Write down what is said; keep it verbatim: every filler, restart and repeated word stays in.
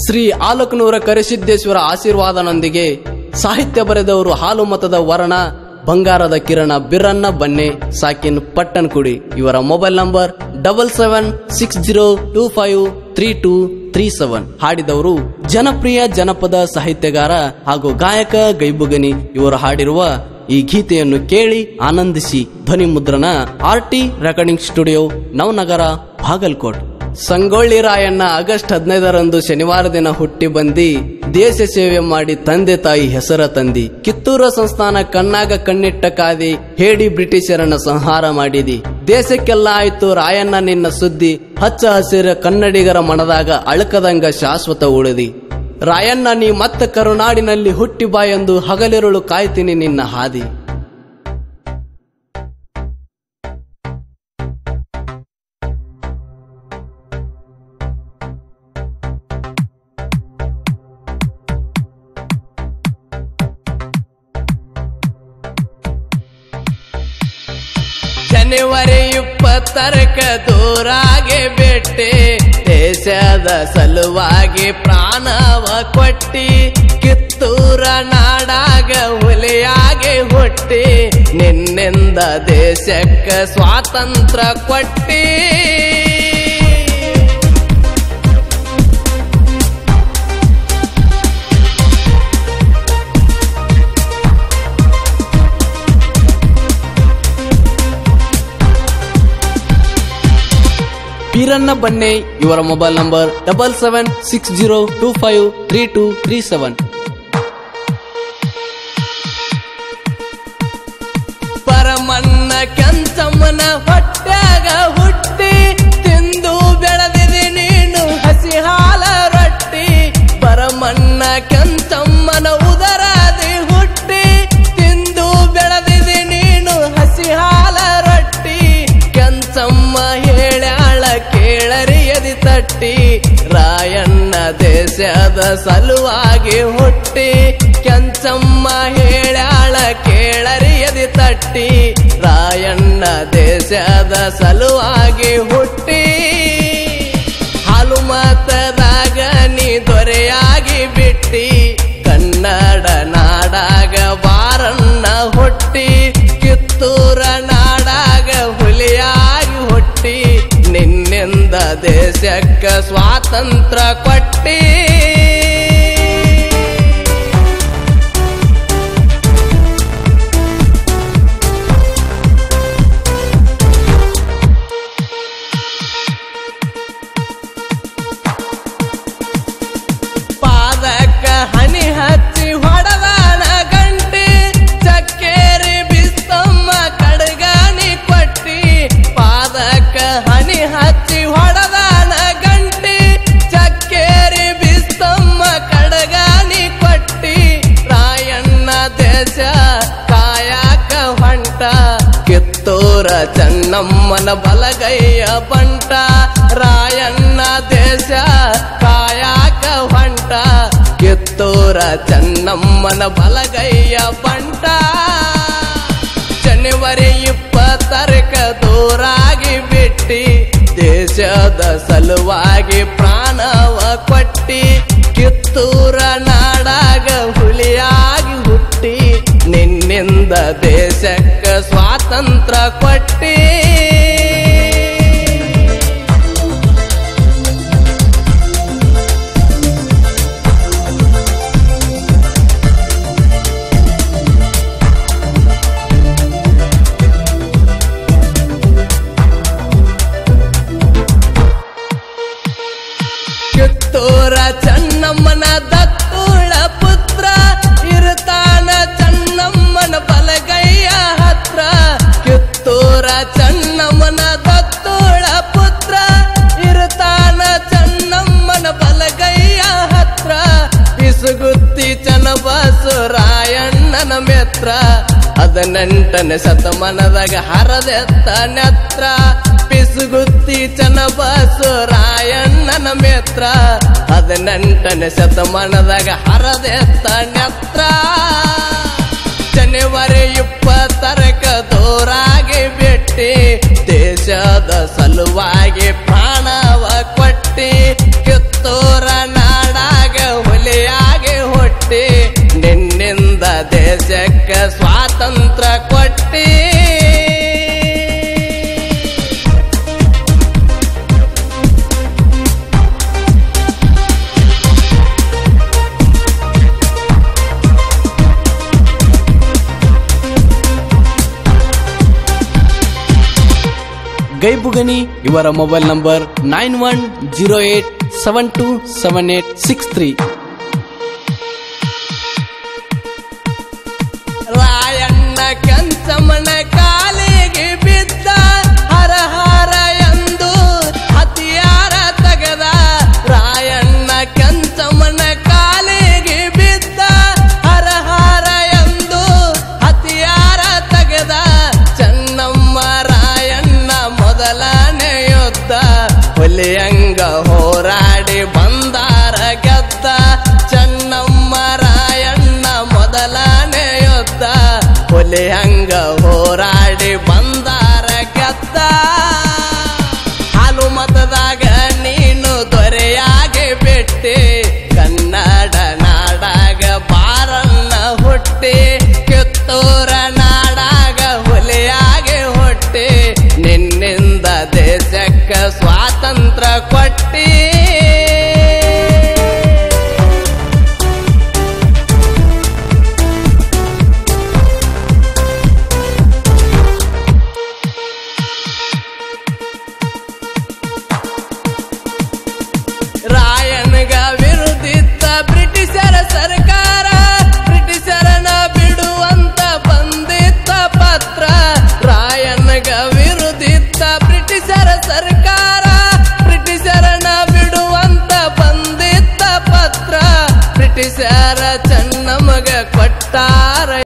ಶ್ರೀ ಆಲಕನೂರ ಕರಿಸಿದ್ದೇಶ್ವರ ಆಶೀರ್ವಾದನೊಂದಿಗೆ ಸಾಹಿತ್ಯ ಬರೆದವರು ಹಾಲು ಮತದ ವರ್ಣ ಬಂಗಾರದ ಕಿರಣ ಬಿರನ್ನ ಬನ್ನೆ ಸಾಕಿನ್ ಪಟ್ಟನ್ಕುಡಿ. ಇವರ mobile number double seven six zero two five three two three seven. ಹಾಡಿದವರು ಜನಪ್ರಿಯ ಜನಪದ ಸಾಹಿತ್ಯಗಾರ ಹಾಗೂ ಗಾಯಕ ಗೈಬುಗನಿ. ಇವರು ಹಾಡಿರುವ ಈ ಗೀತೆಯನ್ನು ಕೇಳಿ ಆನಂದಿಸಿ. ಧ್ವನಿ ಮುದ್ರಣ R T recording studio, Navanagar, Bagalkot. Sangolli Rayanna August ಹದಿನೈದರಂದು ಶನಿವಾರ ದಿನ ಹುಟ್ಟಿ ಬಂದಿ ದೇಶ ಸೇವೆ ಮಾಡಿ ತಂದೆ ತಾಯಿ ಹೆಸರ ತಂದಿ. ಕಿತ್ತೂರ ಸಂಸ್ಥಾನ ಕಣ್ಣಾಗ ಕಣ್ಣಿಟ್ಟ ಕಾದಿ ಹೇಳಿ ಬ್ರಿಟಿಷರನ್ನ ಸಂಹಾರ ಮಾಡಿದಿ. ದೇಶಕ್ಕೆಲ್ಲ ಆಯ್ತು ರಾಯಣ್ಣ ನಿನ್ನ ಸುದ್ದಿ, ಹಚ್ಚ ಹಸಿರ ಕನ್ನಡಿಗರ ಮನದಾಗ ಅಳಕದಂಗ ಶಾಶ್ವತ ಉಳಿದಿ. ರಾಯಣ್ಣ ನೀ ಮತ್ತೆ ಕರುನಾಡಿನಲ್ಲಿ ಹುಟ್ಟಿ ಬಾ ಎಂದು ಹಗಲಿರುಳು ಕಾಯ್ತೀನಿ ನಿನ್ನ ಹಾದಿ. ಜನವರಿ ಇಪ್ಪತ್ತರಕ ದೂರಾಗೆ ಬಿಟ್ಟೆ, ದೇಶದ ಸಲುವಾಗಿ ಪ್ರಾಣವ ಕೊಟ್ಟಿ. ಕಿತ್ತೂರ ನಾಡಾಗ ಹುಲಿಯಾಗೆ ಹುಟ್ಟಿ, ನಿನ್ನಿಂದ ದೇಶಕ್ಕೆ ಸ್ವಾತಂತ್ರ್ಯ ಕೊಟ್ಟಿ. ಬೀರಣ್ಣ ಬನ್ನೆ. ಇವರ mobile number double seven six zero two five three two three seven. Paramanna ಕೆಂಚಮ್ಮನ ಹೊಟ್ಯಾಗ ಹುಟ್ಟಿ, ತಿಂದು ಬೆಳೆದಿದೆ ನೀನು ಹಸಿ ಹಾಲ ರೊಟ್ಟಿ. ಪರಮನ್ನ ಕೆಂಚಮ್ಮನ ಉದರಾದಿ ಹುಟ್ಟಿ, ತಿಂದು ಬೆಳೆದಿದೆ ನೀನು ಹಸಿ ಹಾಲ ರೊಟ್ಟಿ. ಕೆಂಚಮ್ಮ ಹೇಳ್ಯಾಳ ಕೇಳರಿಯದಿ ತಟ್ಟಿ, ರಾಯಣ್ಣ ದೇಶದ ಸಲುವಾಗಿ ಹುಟ್ಟಿ. ಕೆಂಚಮ್ಮ ಹೇಳ್ಯಾಳ ಕೇಳರಿಯದಿ ತಟ್ಟಿ, ರಾಯಣ್ಣ ದೇಶದ ಸಲುವಾಗಿ ಹುಟ್ಟಿ. ಹಾಲು ಮತದಾಗ ನೀ ದೊರೆಯಾಗಿ ಬಿಟ್ಟಿ, ಕನ್ನಡ ನಾಡಾಗ ಬಾರಣ್ಣ ಹುಟ್ಟಿ. ಕಿತ್ತೂರ ನಾಡಾಗ ಹುಲಿಯಾಗಿ ಹುಟ್ಟಿ, ನಿನ್ನಿಂದ ದೇಶಕ್ಕೆ ಸ್ವಾತಂತ್ರ್ಯ ಕೊಟ್ಟಿ. ಪಾದಕ್ಕ ಹನಿ ಹಚ್ಚಿ ಹೊಡದಾನ ಗಂಟಿ, ಚಕ್ಕೇರಿ ಬಿಸ್ತಮ್ಮ ಕಡಗಾನಿ ಕೊಟ್ಟಿ. ಪಾದಕ್ಕ ಹನಿ ಹಚ್ಚಿ ಹೊಡದಾನ ಗಂಟಿ, ಚಕ್ಕೇರಿ ಬಿಸ್ತಮ್ಮ ಕಡಗಾನಿ ಕೊಟ್ಟಿ. ರಾಯಣ್ಣ ದೇಶ ಕಾಯಕ ಹೊಂಟ, ಕಿತ್ತೂರ ಚೆನ್ನಮ್ಮನ ಬಲಗೈಯ ಬಂಟ. ರಾಯಣ್ಣ ದೇಶ ಕಾಯಕ ಹೊಂಟ, ಕಿತ್ತೂರ ಚೆನ್ನಮ್ಮನ ಬಲಗೈಯ ಬಂಟ. ಜನವರಿ ಇಪ್ಪತ್ತರಕ ದೂರಾಗಿ ಬಿಟ್ಟಿ, ದೇಶದ ಸಲುವಾಗಿ ಪ್ರಾಣವ ಕೊಟ್ಟಿ. ಕಿತ್ತೂರ ನಾಡಾಗ ಹುಲಿಯಾಗಿ ಹುಟ್ಟಿ, ನಿನ್ನಿಂದ ದೇಶಕ್ಕೆ ಸ್ವಾತಂತ್ರ್ಯ ಕೊಟ್ಟಿ. ಕಿತ್ತೂರ ಚೆನ್ನಮ್ಮನ ದತ್ತುಳ ಪುತ್ರ, ಇರ್ತಾನ ಚೆನ್ನಮ್ಮನ ಬಲಗೈಯ ಹತ್ರ. ಕಿತ್ತೂರ ಚೆನ್ನಮ್ಮನ ದತ್ತುಳ ಪುತ್ರ, ಇರ್ತಾನ ಚೆನ್ನಮ್ಮನ ಬಲಗೈಯ ಹತ್ರ. ಬಿಸುಗುತ್ತಿ ಚನ್ನಬಸು ರಾಯಣ್ಣನ ಮಿತ್ರ, ಹದಿನೆಂಟನೇ ಶತಮಾನದಾಗ ಹರದೆತ್ತ ನೆತ್ರ. ಪಿಸುಗುತ್ತಿ ಚನ್ನಬಸು ರಾಯಣ್ಣನ ಮಿತ್ರ, ಹದಿನೆಂಟನೇ ಶತಮಾನದಾಗ ಹರದೆತ್ತ ನೆತ್ರ. ಜನವರಿ ಇಪ್ಪತ್ತರಕ ದೂರಾಗಿ ಬಿಟ್ಟಿ, ದೇಶದ ಸಲುವಾಗಿ ಪ್ರಾಣವ ಕೊಟ್ಟಿ. ಕಿತ್ತೂರ ನಾಡ ಗೈಬುಗನಿ. ಇವರ mobile number nine one zero eight seven two seven eight six three. Rayanna ಕಂಚಮ್ಮನ ಕಾಲಿಗೆ ಬಿದ್ದ ಹರ ಹರ ಎಂದು ಹತಿಯಾರ ತಗದ. ರಾಯಣ್ಣ ಕಂಚಮ್ಮನ ಕಾಲಿಗೆ ಬಿದ್ದ ಹರ ಹರ ಎಂದು ಹತಿಯಾರ ತಗದ. ಚೆನ್ನಮ್ಮ ರಾಯಣ್ಣ ಮೊದಲನೇ ಯುದ್ಧ ಹುಲಿಯಂಗ ಹೋರಾಡಿ ಬಂದಾರ ಗೆದ್ದ. ಚೆನ್ನಮ್ಮ ರಾಯಣ್ಣ ಮೊದಲನೇ ಯುದ್ಧ ಹುಲಿಯಂಗ ಹೋರಾಡಿ ಬಂದಾರ ಗೆದ್ದ. ಹಾಲು ಮತದಾಗ ನೀನು ದೊರೆಯಾಗಿ ಬಿಟ್ಟಿ ಕನ್ನಡ ನಾಡಾಗ ಬಾರನ್ನ ಹುಟ್ಟಿ. ಕಿತ್ತೂರ ನಾಡಾಗ ಹುಲಿಯಾಗಿ ಹುಟ್ಟಿ ನಿನ್ನಿಂದ ದೇಶಕ್ಕ ಸ್ವಾತಂತ್ರ್ಯ ಕೊಟ್ಟಿ. ರಾಯಣ್ಗ ವಿರುದ್ಧಿತ್ತ ಬ್ರಿಟಿಷರ ಸರ್ಕಾರ ಬ್ರಿಟಿಷರನ ಬಿಡುವಂತ ಬಂದಿತ್ತ ಪತ್ರ. ರಾಯಣ್ಗ ವಿರುದ್ಧಿತ್ತ ಬ್ರಿಟಿಷರ ಸರ್ಕಾರ ಬ್ರಿಟಿಷರನ ಬಿಡುವಂತ ಬಂದಿತ್ತ ಪತ್ರ. ಬ್ರಿಟಿಷರ ಚೆನ್ನಮ್ಮಗ ಕೊಟ್ಟಾರ